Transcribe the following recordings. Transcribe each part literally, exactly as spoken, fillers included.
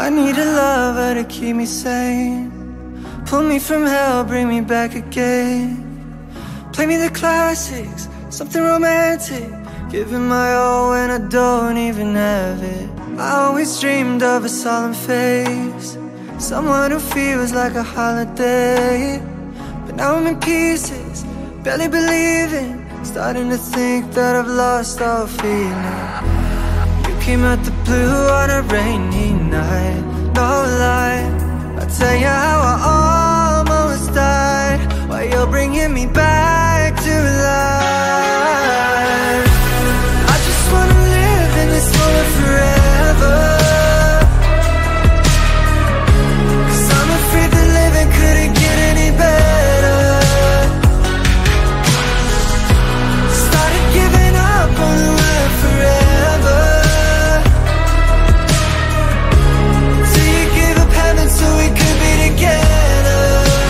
I need a lover to keep me sane. Pull me from hell, bring me back again. Play me the classics, something romantic. Giving my all when I don't even have it. I always dreamed of a solemn face, someone who feels like a holiday. But now I'm in pieces, barely believing, starting to think that I've lost all feeling. You came out the blue on a rainy night, no lie. I'll tell you how I almost died, while you're bringing me back to life. I just wanna live in this moment forever, 'cause I'm afraid that living couldn't get any better. Started giving up on the word forever, till you gave up heaven so we could be together.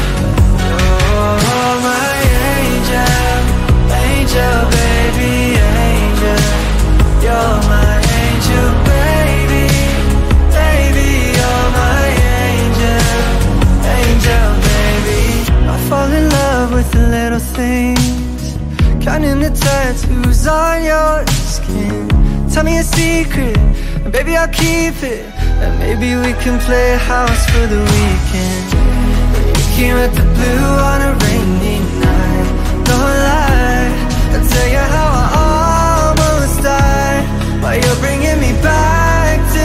Oh, my angel, angel, baby, angel. You're my angel, baby, baby. You're my angel, angel, baby. I fall in love with the little things, counting the tattoos on your skin. Tell me a secret, and baby I'll keep it, and maybe we can play house for the weekend. You came at the blue on a rainy night, no lie. I'll tell you how I almost died, while you're bringing me back to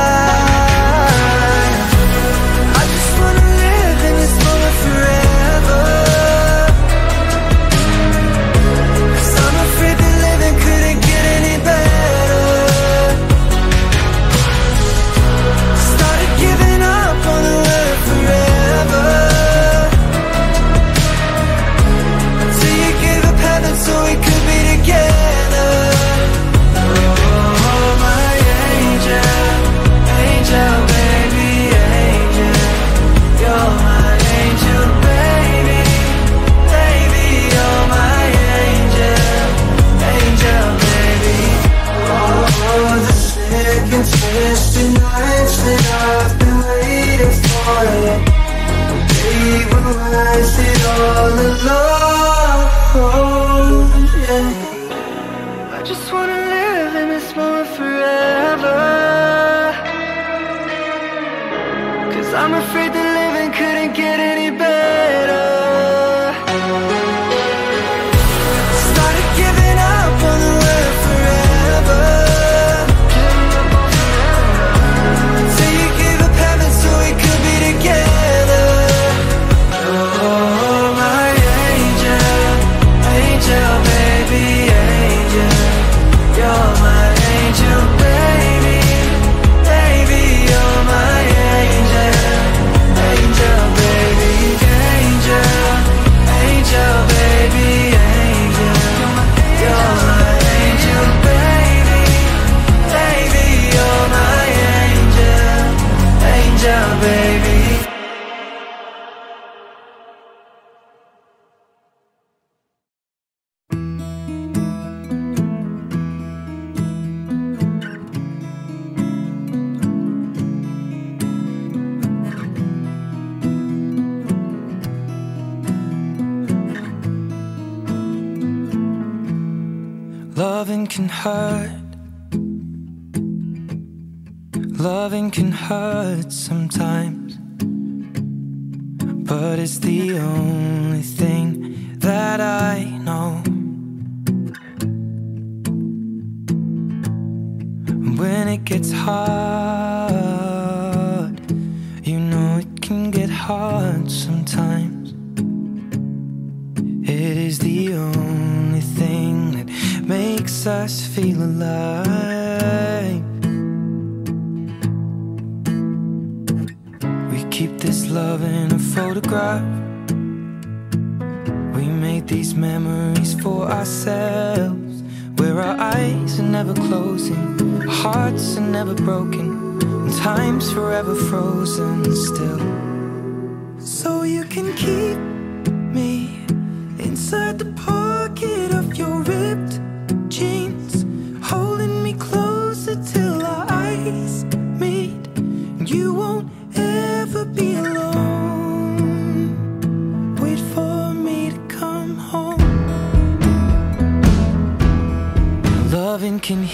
life. I just wanna live in this moment forever, 'cause I'm afraid that living couldn't get any better. Started giving up on the word forever, until you gave up heaven so we could be together. Oh, my angel, angel, baby, angel. You're my angel, baby, baby. You're my angel, angel, baby. Oh, the second twisted nights that I've been waiting for you. They will rise it all alone, yeah. I just wanna live in this moment forever, 'cause I'm afraid that living couldn't get any better. Started giving up on the word forever, till you gave up heaven so we could be together. Oh, my angel, angel, baby, angel. You're my angel, baby, baby. You're my angel, angel, baby, angel, angel, baby, angel. You're my angel, baby, baby. You're my angel, angel, baby. Loving can hurt, loving can hurt sometimes, but it's the only thing that I know. When it gets hard, you know it can get hard sometimes. It is the only thing that makes us feel alive. We keep this love in a photograph. We made these memories for ourselves, where our eyes are never closing, our hearts are never broken, and time's forever frozen still. So you can keep me inside the pocket of your ripped jeans, holding me closer till our eyes meet. You won't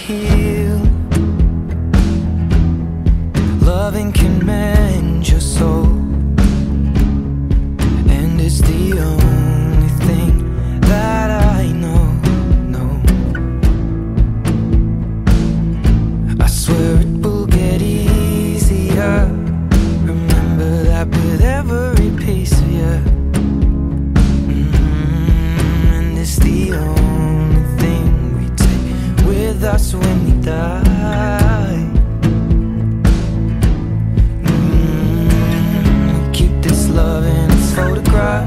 heal. Loving can mend your soul, and it's the only thing that I know, no. I swear it will get easier. Remember that with every piece of you. Mm-hmm. And it's the only thing we take with us when we die. Love in its photograph.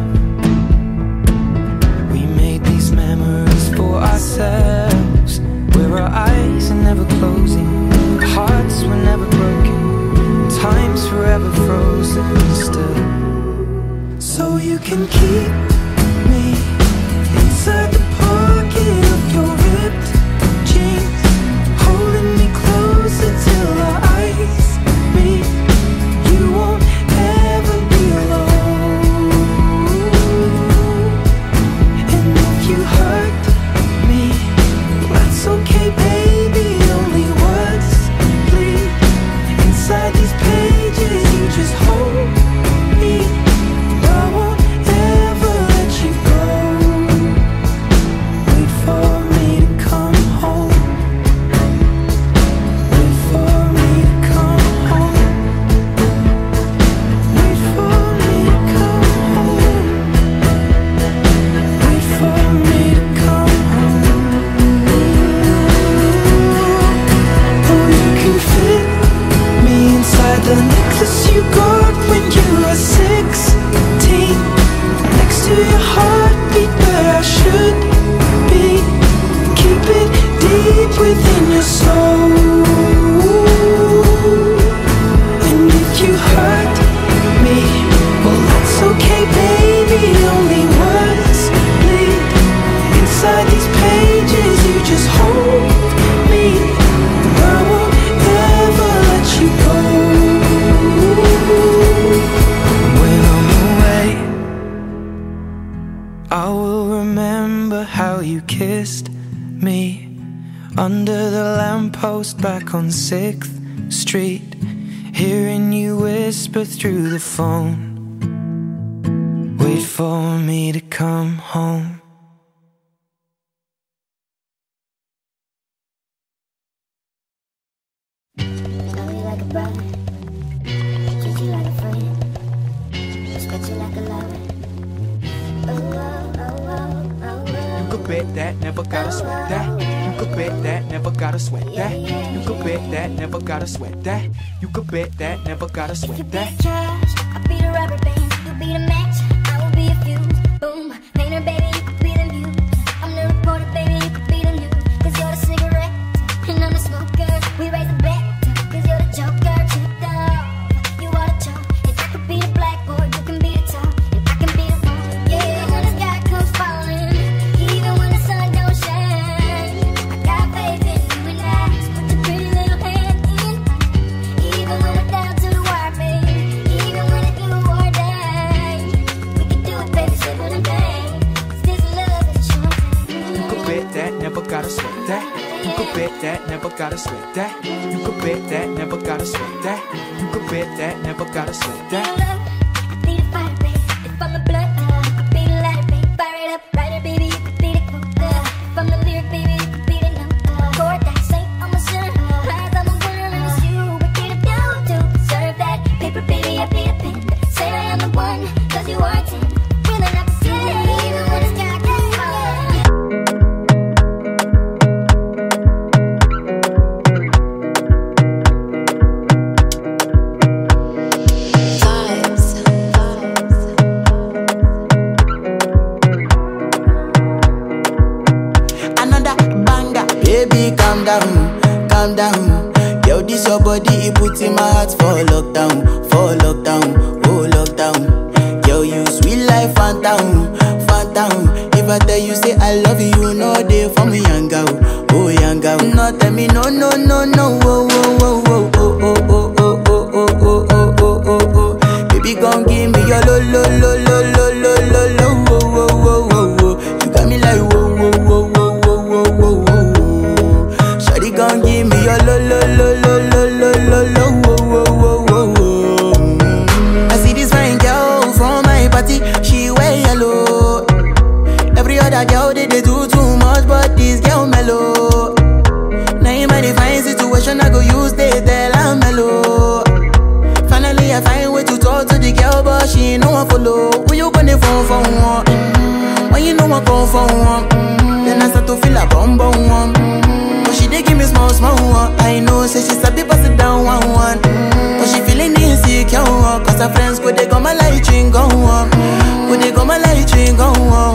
We made these memories for ourselves, where our eyes are never closing, hearts were never broken, time's forever frozen still. So you can keep me inside the pocket of your ripped jeans, holding me closer till our eyes meet. You won't ever be alone. And if you hurt me, that's okay, baby. Only words bleed inside these pages. You just hold me. I won't ever let you go. Wait for me to come home. Wait for me to come home. Wait for me to come home. Wait for me to come home. Oh, you can fit me inside the necklace you got when you were sixteen, next to your heartbeat where I should be. Keep it deep within your soul. And if you hurt me, well, that's okay, baby. Only words bleed inside these pages. You just hold me. I won't ever let you go. When I'm away, I will remember how you kissed me under the lamppost back on sixth street, hearing you whisper through the phone. Wait for me to come home. Love you like a brother, treat you like a friend, respect you like a lover. Oh, oh, oh, oh, oh, oh. You could bet that, never gotta sweat that. You could bet that, never gotta sweat that. You could bet that, never gotta sweat that. You could bet that, never gotta You sweat be that. the cash, I'll be the rubber band. You be the match, I will be a fuse. Boom, painter, baby, you could be the muse. I'm the reporter, baby, you could be the news. Cause you're the cigarette, and I'm the smoker. We raise the bet, cause you're the joker. Tricked off, you are the chalk. And I could be the blackboard, you can be the top. And I can be the phone, yeah, when the sky comes falling, even when the sun don't shine. I got faith in you and I, just put your pretty little hand in. Even when we're down to the wire, baby, even when it's you or die, we can do it, baby, simple and bang. Cause this love is a short time. You could bet that, never gotta sweat that. You could bet that, never gotta sweat that. You could bet that, never gotta sweat that. You could bet that, never gotta sweat that. I be the fire, baby, if I'm the blood, I could be the lighter, baby, fire it up, writer, baby, you could be the quote. If I'm the lyric, baby, you could be the note. Chord that say I'm a sinner, eyes I'm a winner, and it's you, we be the dough to serve that paper, baby, I be the pen. Say I am the one, cause you are ten. Feeling up the city, even when the sky gets falling. Another banger. Baby, calm down, calm down. Yo, this your body, it puts in my heart for lockdown, for lockdown, oh lockdown. Yo, you sweet life, phantom, phantom. If I tell you say I love you, no day for me, young girl, oh young girl. No tell me no, no, no, no, oh, oh, oh, oh, oh, oh, oh, oh, oh, oh, oh, oh, oh, oh. Baby, gon' give me your lo, lo, lo, lo, lo, lo, lo, lo, oh, oh, oh, oh, oh. You got me like whoa, whoa, whoa, whoa, whoa, whoa, whoa, whoa. Shawty gon' gon' give me your lo lo lo lo lo lo lo lo wo wo wo wo wo. Mm. I see this fine girl from my party, she wear yellow. Every other girl they, they do too much, but this girl mellow. Now in my divine situation, I go use they tell I'm mellow. Finally I find way to talk to the girl, but she ain't no one follow. Who you gonna phone for one? Mm-hmm. When you know I come for one, mm-hmm. Then I start to feel a bum bum one. Mm-hmm. But she dey give me small small one. I know say she sabi pass it down one one. Mm-hmm. But she feeling insecure one, cause her friends go they come my light ring go on. Go they come my light ring go on.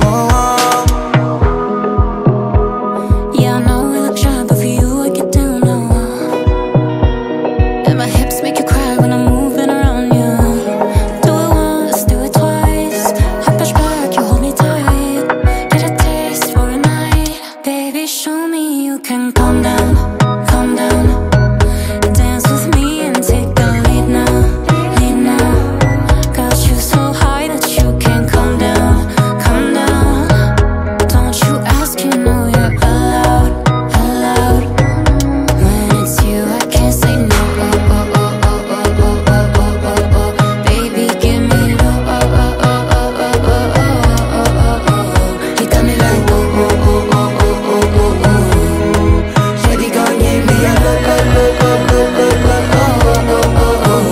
Yeah, I know we look shy, but for you I get down low. And my hips make you cry when I'm moving around you. Do it once, do it twice. I push back, you hold me tight. Get a taste for a night. Baby, show me you can calm down, calm down. Dance with me and take the lead now, lead now. Got you so high that you can't come down, come down. Don't you ask, you know you're allowed, allowed. When it's you, I can't say no. Oh, oh, oh, oh, oh, oh, oh, oh, oh, oh. Baby, give me low. Oh, oh, oh, oh, oh, oh, oh, oh, oh, oh. You got me like oh, oh, oh, oh, oh, oh, oh, oh. Shawty gon' give me a lo, lo, lo, lo, lo, lo, lo, oh, oh, oh,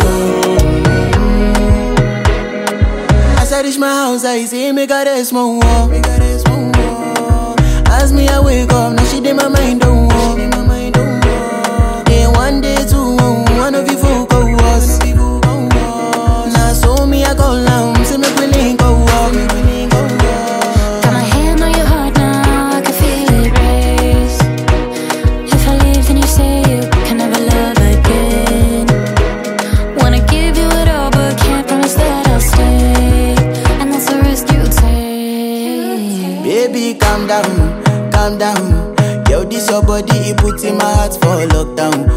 oh. As I reach my house, I see me got a small wall. As me I wake up, now she did my mind don't walk. Then one day two, one of you folk go was. Now so me I go down, see me willing go walk. Got my hand on your heart now, I can feel it race. If I leave, then you say you can never love again. Wanna give you it all, but can't promise that I'll stay. And that's the risk you take. Baby, calm down, calm down. Yo, this your body, it puts in my heart for lockdown,